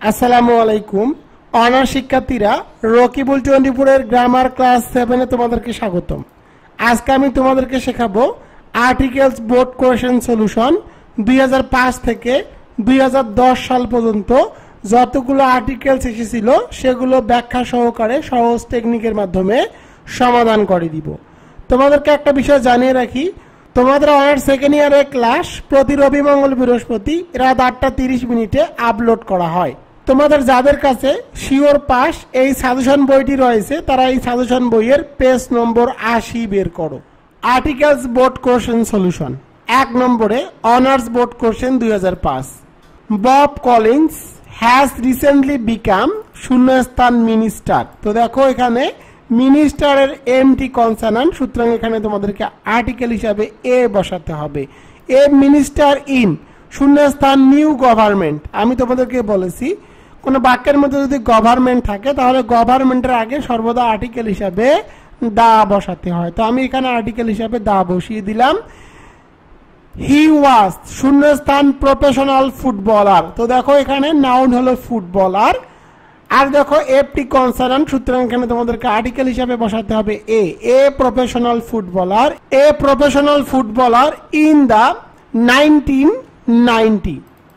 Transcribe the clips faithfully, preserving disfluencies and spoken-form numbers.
আসসালামু আলাইকুম। অনার্স শিক্ষার্থীরা রকিবুল টোয়েন্টি এর গ্রামার ক্লাস সেভেন এ তোমাদেরকে স্বাগতম। আজকে আমি তোমাদেরকে শেখাবো আর্টিকেলস বোর্ড কোয়েশ্চেন সলিউশন দুই হাজার পাঁচ থেকে দুই হাজার দশ সাল পর্যন্ত যতগুলো আর্টিকেলস এসেছিল সেগুলো ব্যাখ্যা সহকারে সহজ টেকনিকের মাধ্যমে সমাধান করে দিব। তোমাদেরকে একটা বিষয় জানিয়ে রাখি, তোমাদের অনার্স সেকেন্ড ইয়ারের ক্লাস প্রতি রবি মঙ্গল বৃহস্পতি রাত আটটা তিরিশ মিনিটে আপলোড করা হয়। তোমাদের যাদের কাছে শিওর পাস এই সাজেশন বইটি রয়েছে তারা এই সাজেশন বইয়ের পেজ নম্বর আশি বের করো। আর্টিকেলস বোর্ড কোশ্চেন সলিউশন এক নম্বরে অনার্স বোর্ড কোশ্চেন দুই হাজার পাঁচ। Bob Collins has recently become শূন্যস্থান মিনিস্টার। তো দেখো এখানে মিনিস্টারের এমটি কনসার্ন, সুতরাং এখানে তোমাদেরকে আর্টিকেল হিসাবে এ বসাতে হবে। এ মিনিস্টার ইন শূন্যস্থান নিউ গভর্নমেন্ট। আমি তোমাদেরকে বলেছি কোন বাক্যের মধ্যে যদি গভর্নমেন্ট থাকে তাহলে গভর্নমেন্টের আগে সর্বদা আর্টিকেল হিসাবে দা বসাতে হয়। তো আমি এখানে আর্টিকেল হিসাবে দা বসিয়ে দিলাম। হি ওয়াজ শূন্যস্থান প্রফেশনাল ফুটবলার। তো দেখো এখানে নাউন হলো ফুটবলার, আর দেখো এফটি কনসার্ন, সুতরাং এখানে তোমাদেরকে আর্টিকেল হিসাবে বসাতে হবে a. A professional footballer, a professional footballer in the nineteen ninety.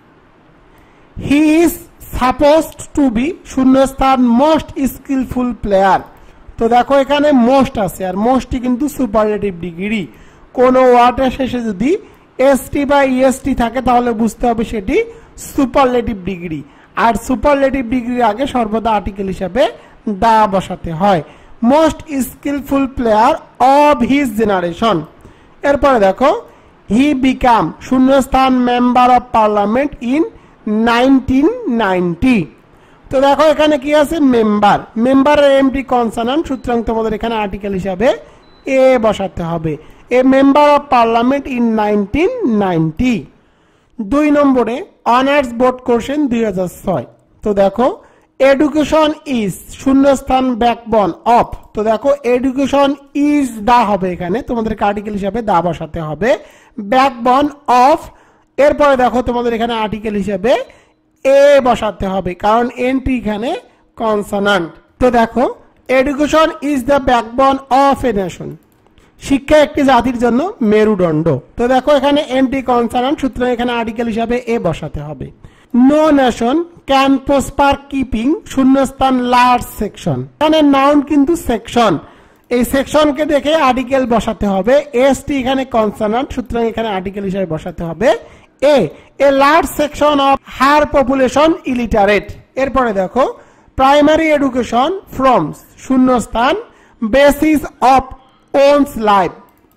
He is supposed to be শূন্যস্থান মোস্ট স্কিলফুল প্লেয়ার। তো দেখো এখানে মোস্ট আছে, আর মোস্টই কিন্তু সুপারলেটিভ ডিগ্রি। কোন ওয়ার্ডের শেষে যদি এসটি বা ইএসটি থাকে তাহলে বুঝতে হবে সেটি সুপারলেটিভ ডিগ্রি, আর সুপারলেটিভ ডিগ্রির আগে সর্বদা আর্টিকেল হিসাবে দা বসাতে হয়। Most skilful player of his generation. এরপরে দেখো হি বিকাম শূন্যস্থান member of parliament in nineteen ninety. তো দেখো এখানে কি আছে মেম্বার, মেম্বারের এমটি কনসার্ন, সুতরাং তোমাদের এখানে আর্টিকেল হিসাবে এ বসাতে হবে। A member of parliament in nineteen ninety. দুই নম্বরে অনার্স বোর্ড কোশ্চেন দুই হাজার ছয়। তো দেখো এডুকেশন ইজ শূন্যস্থান ব্যাকবোন অফ। তো দেখো এডুকেশন ইজ দা হবে, এখানে তোমাদেরকে আর্টিকেল হিসাবে দা বসাতে হবে। ব্যাকবোন অফ, এরপরে দেখো তোমাদের এখানে আর্টিকেল হিসাবে এ বসাতে হবে, কারণ এনটি এখানে কনসোনান্ট। তো দেখো education is the backbone of a nation. শিক্ষা একটি জাতির জন্য মেরুদণ্ড। তো দেখো এখানে এনটি কনসোনান্ট, সুতরাং এখানে আর্টিকেল হিসাবে এ বসাতে হবে। No nation can prosper keeping শূন্যস্থান লার্জ সেকশন। এখানে নাউন কিন্তু সেকশন, এই সেকশনকে দেখে আর্টিকেল বসাতে হবে। এসটি এখানে কনসোনান্ট, সুতরাং এখানে আর্টিকেল হিসাবে বসাতে হবে a. A large section of higher population illiterate. এরপরে দেখো প্রাইমারি এডুকেশন ফ্রমস শূন্যস্থান বেসিস অফ ওনস লাইফ।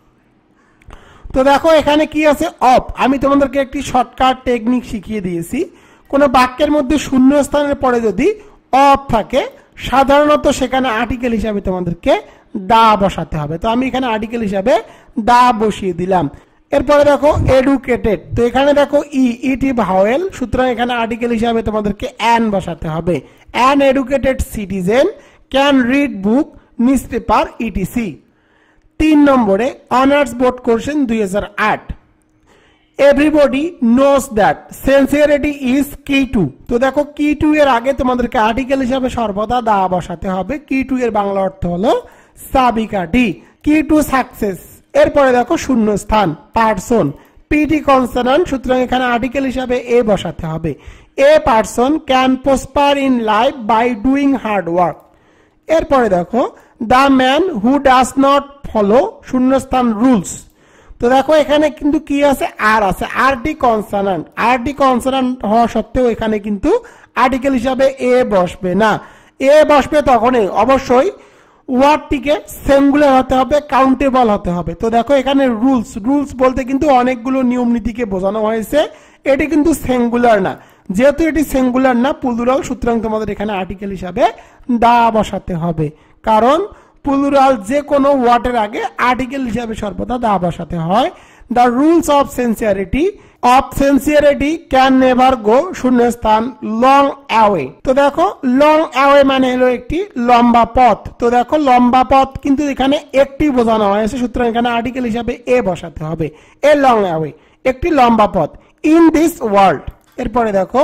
তো দেখো এখানে কি আছে অফ। আমি তোমাদেরকে একটি শর্টকাট টেকনিক শিখিয়ে দিয়েছি। কোন বাক্যের মধ্যে শূন্যস্থানের পরে যদি অফ থাকে সাধারণত সেখানে আর্টিকেল হিসাবে তোমাদেরকে দা বসাতে হবে। তো আমি এখানে আর্টিকেল হিসাবে দা বসিয়ে দিলাম। এরপরে দেখো এডুকেটেড। তো এখানে দেখো ই ইটি ভাওয়েল, সুতরাং এখানে আর্টিকেল হিসাবে তোমাদেরকে অ্যান বসাতে হবে। An educated citizen can read book news paper etc. তিন নম্বরে অনার্স বোর্ড কোশ্চেন দুই হাজার আট। Everybody knows that sincerity is key to. তো দেখো কি টু এর আগে তোমাদেরকে আর্টিকেল হিসাবে সর্বদা দা বসাতে হবে। কি টু এর বাংলা অর্থ হলো চাবিকাঠি, কি টু সাকসেস। এরপরে দেখো শূন্যস্থান পারসন, পিটি কনসোনান্ট, সুতরাং এখানে আর্টিকেল হিসাবে এ বসাতে হবে। A person can prosper in life by doing hard work. এরপরে দেখো the man who does not follow শূন্যস্থান রুলস। তো দেখো এখানে কিন্তু কি আছে আর আছে, আর ডি কনসোনান্ট। আর ডি কনসোনান্ট হওয়া সত্ত্বেও এখানে কিন্তু আর্টিকেল হিসাবে এ বসবে না। এ বসবে তখনই অবশ্যই ওয়ার্ডটিকে সিঙ্গুলার হতে হবে, কাউন্টেবল হতে হবে। তো দেখো এখানে রুলস, রুলস বলতে কিন্তু অনেকগুলো নিয়ম নীতিকে বোঝানো হয়েছে, এটি কিন্তু সিঙ্গুলার না। যেহেতু এটি সিঙ্গুলার না প্লুরাল, সুতরাং তোমাদের এখানে আর্টিকেল হিসাবে দা বসাতে হবে, কারণ প্লুরাল যে কোনো ওয়ার্ডের আগে আর্টিকেল হিসাবে সর্বদা দা বসাতে হয়। The rules of sincerity of sincerity can never go শূন্যস্থান লং অ্যাওয়ে। তো দেখো লং অ্যাওয়ে মানে হলো একটি লম্বা পথ। তো দেখো লম্বা পথ কিন্তু এখানে একটি বোঝানো হয়েছে, সুতরাং এখানে আর্টিকেল হিসাবে এ বসাতে হবে। এ লং অ্যাওয়ে একটি লম্বা পথ ইন দিস ওয়ার্ল্ড। এরপরে দেখো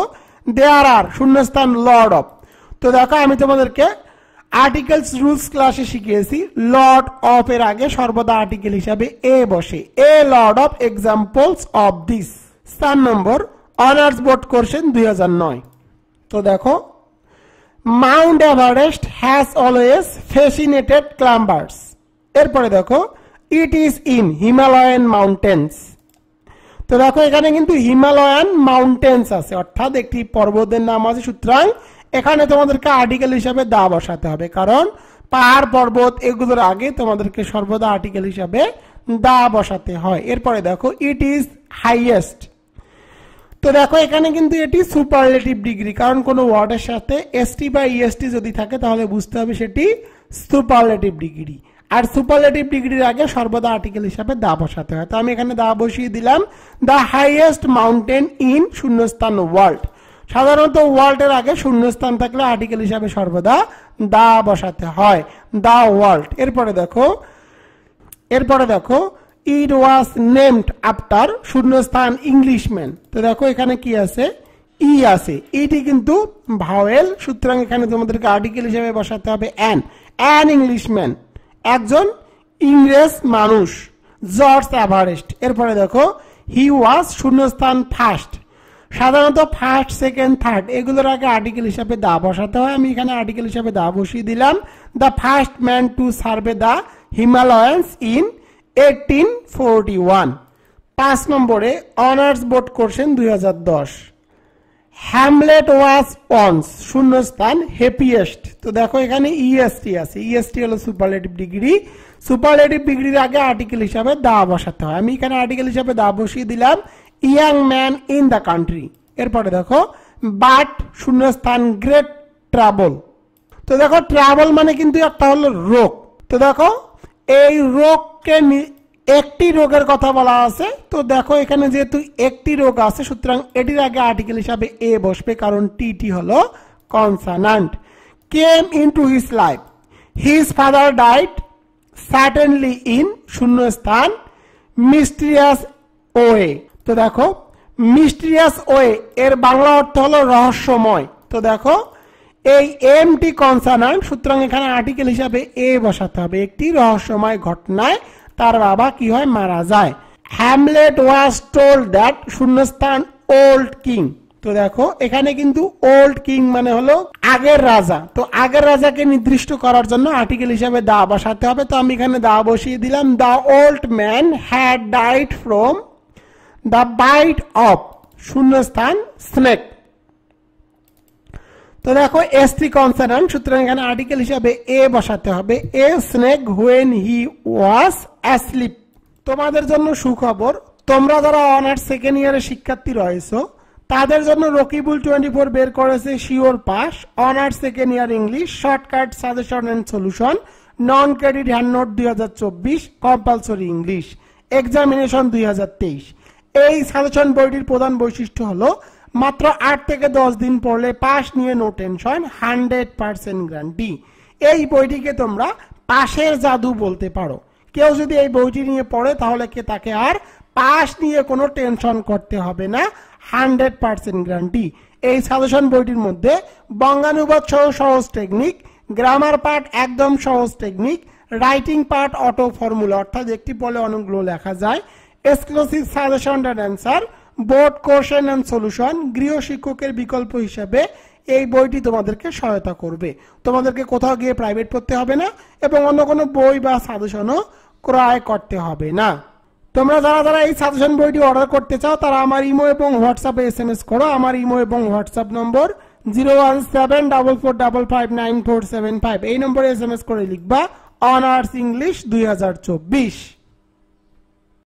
দেয়ার আর শূন্যস্থান লর্ড অফ। তো দেখো আমি তোমাদেরকে আর্টিকেলস রুলস ক্লাসে শিখিয়েছি লর্ড অফ এর আগে সর্বদা আর্টিকেল হিসাবে এ বসে, a lord of examples of this. চার নম্বর অনার্স বোর্ড কোশ্চেন দুই হাজার নয়। তো দেখো Mount Everest has always fascinated climbers. এরপরে দেখো it is in Himalayan mountains. তো দেখো এখানে কিন্তু হিমালয়ান মাউন্টেন্স আছে, অর্থাৎ একটি পর্বতের নাম আছে, সুতরাং এখানে তোমাদেরকে আর্টিকেল হিসাবে দা বসাতে হবে, কারণ পাহাড় পর্বত এগুলোর আগে তোমাদেরকে সর্বদা আর্টিকেল হিসাবে দা বসাতে হয়। এরপরে দেখো ইট ইজ হাইয়েস্ট। তো দেখো এখানে কিন্তু এটি সুপারলেটিভ ডিগ্রি, কারণ কোনো ওয়ার্ডের সাথে এসটি বা ইএসটি যদি থাকে তাহলে বুঝতে হবে সেটি সুপারলেটিভ ডিগ্রি, আর সুপারলেটিভ ডিগ্রির আগে সর্বদা আর্টিকেল হিসাবে দা বসাতে হয়। তো আমি এখানে দা বসিয়ে দিলাম, দ্য হাইয়েস্ট মাউন্টেন ইন শূন্যস্থান ওয়ার্ল্ড। সাধারণত ওয়ার্ল্ডের আগে শূন্যস্থান থাকলে আর্টিকেল হিসাবে সর্বদা দা বসাতে হয়, দা ওয়ার্ল্ড। এরপরে দেখো এরপরে দেখো ইট ওয়াজ নেমড আফটার শূন্যস্থান ইংলিশম্যান। তো দেখো এখানে কি আছে, ই আছে, ইটি কিন্তু ভাওয়েল, সুতরাং এখানে তোমাদেরকে আর্টিকেল হিসেবে বসাতে হবে অ্যান, অ্যান ইংলিশম্যান, একজন ইংরেজ মানুষ, জর্জ এভারেস্ট। এরপরে দেখো হি ওয়াজ শূন্যস্থান ফার্স্ট। সাধারণত ফার্স্ট সেকেন্ড থার্ড এগুলোর আগে আর্টিকেল হিসাবে দা বসাতে হয়, আমি এখানে আর্টিকেল হিসাবে দা বসিয়ে দিলাম, the first man to survey the Himalayans in eighteen forty one. পাঁচ নম্বরে অনার্স বোর্ড কোশ্চেন দুই হাজার দশ। হ্যামলেট ওয়াজ ওয়ান্স শূন্যস্থান হ্যাপিয়েস্ট। তো দেখো এখানে ইএসটি আছে, ইএসটি হলো সুপারলেটিভ ডিগ্রি, সুপারলেটিভ ডিগ্রির আগে আর্টিকেল হিসাবে দা বসাতে হয়, আমি এখানে আর্টিকেল হিসাবে দা বসিয়ে দিলাম, young man in the country. এরপরে দেখো বাট শূন্যস্থান গ্রেট ট্রাবল। তো দেখো ট্রাবল মানে কিন্তু একটা হলো রোগ। তো দেখো এই রোগকে একটি রোগের কথা বলা আছে, তো দেখো এখানে যেহেতু একটি রোগ আছে সুতরাং এটির আগে আর্টিকেল হিসাবে এ বসবে, কারণ টিটি হলো consonant. Came into his life, his father died certainly in শূন্যস্থান মিস্টিরিয়াস ওয়ে। তো দেখো মিস্টিরিয়াস ওয়ে এর বাংলা অর্থ হলো রহস্যময়। তো দেখো এই এম টি কনসোনান্ট, সুতরাং এখানে আর্টিকেল হিসাবে এ বসাতে হবে, একটি রহস্যময় ঘটনায় তার বাবা কি হয়, মারা যায়। হ্যামলেট ওয়াজ টোল্ড দ্যাট শূন্যস্থান ওল্ড কিং। তো দেখো এখানে কিন্তু ওল্ড কিং মানে হলো আগের রাজা, তো আগের রাজাকে নির্দিষ্ট করার জন্য আর্টিকেল হিসাবে দা বসাতে হবে, তো আমি এখানে দা বসিয়ে দিলাম, the old man had died from the bite of শূন্যস্থান স্নেক। তো দেখো এসটি কনসোনান্ট, সুতরাং এখানে আর্টিকেল হিসাবে এ বসাতে হবে, a snake when he was asleep. তোমাদের জন্য সুখবর, তোমরা যারা অনার্স সেকেন্ড ইয়ারের শিক্ষার্থী রয়েছো তাদের জন্য রকিবুল টোয়েন্টি ফোর বের করেছে sure pass honours second year English shortcut suggestion and solution non credit hand note দুই হাজার চব্বিশ কম্পালসরি ইংলিশ এক্সামিনেশন দুই হাজার তেইশ। এই সাজেশন বইটির প্রধান বৈশিষ্ট্য হলো মাত্র আট থেকে দশ দিন পড়লে পাস নিয়ে no tension, hundred percent guarantee. এই বইটিকে তোমরা পাশের জাদু বলতে পারো। কেউ যদি এই বইটি নিয়ে পড়ে তাহলে কে তাকে আর পাস নিয়ে কোনো টেনশন করতে হবে না, হান্ড্রেড পার্সেন্ট গ্যারান্টি। এই সাজেশন বইটির মধ্যে বঙ্গানুবাদ সহ সহজ টেকনিক, গ্রামার পার্ট একদম সহজ technique, writing part auto formula অর্থাৎ একটি পড়লে অনেকগুলো লেখা যায়, exclusive suggestion and answer, board question and solution, গৃহ শিক্ষকের বিকল্প হিসেবে এই বইটি তোমাদেরকে সহায়তা করবে। তোমাদেরকে কোথাও গিয়ে প্রাইভেট পড়তে হবে না এবং অন্য কোনো বই বা সাজেশনও ক্রয় করতে হবে না। তোমরা যারা যারা এই সাজেশন বইটি অর্ডার করতে চাও তারা আমার ইমো এবং হোয়াটসঅ্যাপে এস এম এস করো। আমার ইমো এবং WhatsApp number zero one seven double four double five nine four seven five. এই নম্বরে এস এম এস করে লিখবা অনার্স ইংলিশ দুই হাজার চব্বিশ।